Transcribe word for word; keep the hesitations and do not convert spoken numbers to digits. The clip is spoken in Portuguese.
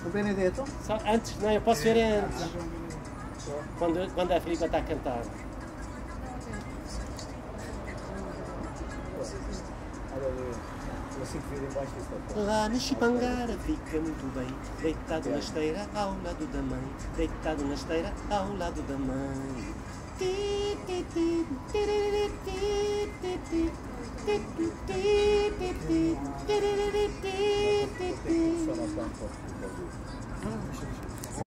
O Benedetto? Só antes, não, eu posso ver antes. Quando, quando a Filipa está a cantar. Lá no Chipangara fica muito bem, deitado na esteira ao lado da mãe, deitado na esteira ao lado da mãe. Ah,